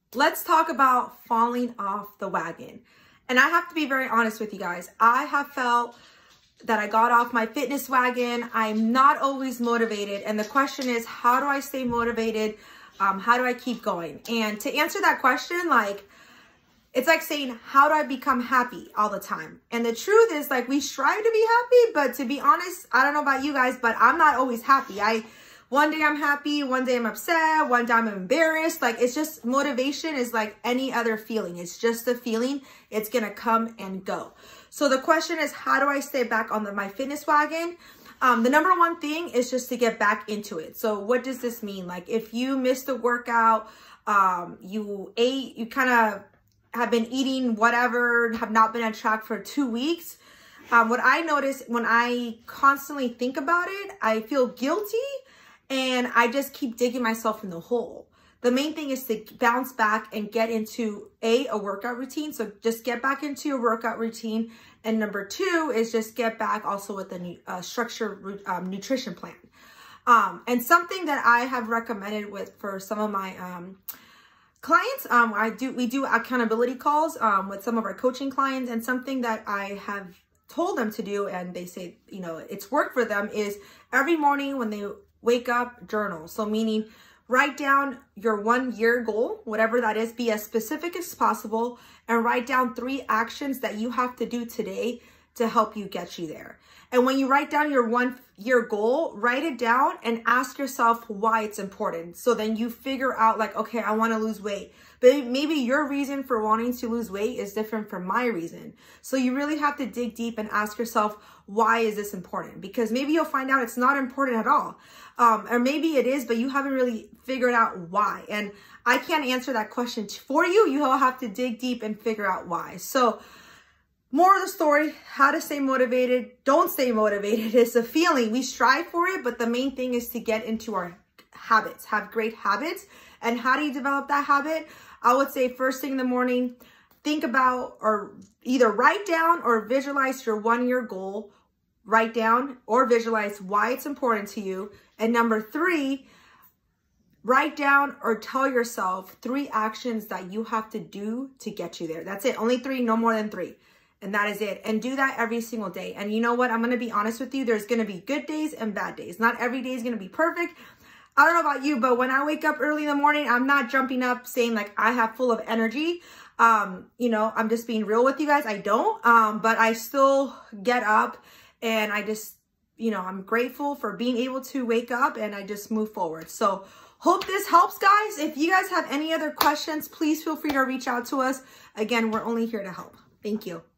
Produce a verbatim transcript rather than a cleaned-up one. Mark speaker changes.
Speaker 1: let's talk about falling off the wagon. And I have to be very honest with you guys. I have felt that I got off my fitness wagon. I'm not always motivated. And the question is, how do I stay motivated? Um, how do I keep going? And to answer that question, like, it's like saying, how do I become happy all the time? And the truth is, like, we strive to be happy, but to be honest, I don't know about you guys, but I'm not always happy. I, one day I'm happy, one day I'm upset, one day I'm embarrassed. Like, it's just, motivation is like any other feeling. It's just a feeling. It's gonna come and go. So the question is, how do I stay back on the my fitness wagon? Um, the number one thing is just to get back into it. So what does this mean? Like, if you missed a workout, um, you ate, you kind of have been eating whatever, have not been on track for two weeks. Um, what I notice when I constantly think about it, I feel guilty and I just keep digging myself in the hole. The main thing is to bounce back and get into a, a workout routine. So just get back into your workout routine. And number two is just get back also with a uh, structured um, nutrition plan. Um, and something that I have recommended with for some of my um, clients, um, I do we do accountability calls um, with some of our coaching clients, and something that I have told them to do, and they say, you know, it's worked for them, is every morning when they wake up, journal. So meaning, write down your one year goal, whatever that is, be as specific as possible, and write down three actions that you have to do today to help you get you there. And when you write down your one year goal, write it down and ask yourself why it's important. So then you figure out, like, okay, I want to lose weight. But maybe your reason for wanting to lose weight is different from my reason. So you really have to dig deep and ask yourself, why is this important? Because maybe you'll find out it's not important at all. Um, or maybe it is, but you haven't really figured out why. And I can't answer that question for you. You all have to dig deep and figure out why. So more of the story, how to stay motivated. Don't stay motivated. It's a feeling. We strive for it, but the main thing is to get into our habits, have great habits. And how do you develop that habit? I would say first thing in the morning, think about or either write down or visualize your one year goal. Write down or visualize why it's important to you. And number three, write down or tell yourself three actions that you have to do to get you there. That's it. Only three, no more than three. And that is it. And do that every single day. And you know what? I'm going to be honest with you. There's going to be good days and bad days. Not every day is going to be perfect. I don't know about you, but when I wake up early in the morning, I'm not jumping up saying like I have full of energy. Um, you know, I'm just being real with you guys. I don't, um, but I still get up and I just, you know, I'm grateful for being able to wake up and I just move forward. So hope this helps, guys. If you guys have any other questions, please feel free to reach out to us. Again, we're only here to help. Thank you.